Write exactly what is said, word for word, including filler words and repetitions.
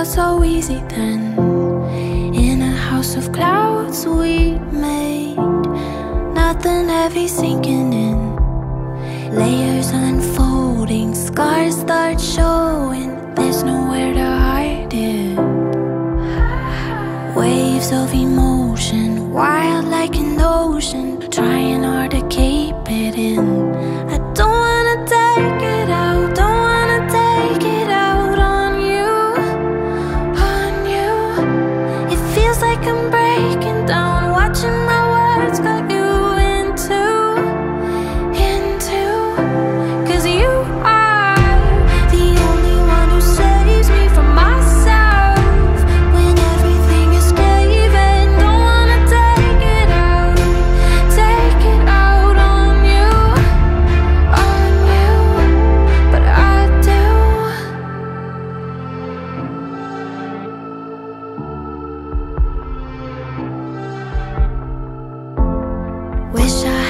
felt so easy then. In a house of clouds we made, nothing heavy sinking in. Layers unfolding, scars start showing. There's nowhere to hide it. Waves of emotion, wild like an ocean, trying hard to keep it in. I don't wanna take it out, don't wanna take it out on you, on you. It feels like I'm breaking down, watching my words cut you into, into. Cause you are the only one who saves me from myself when everything is caving. Don't wanna take it out, take it out on you, on you, but I do. Wish I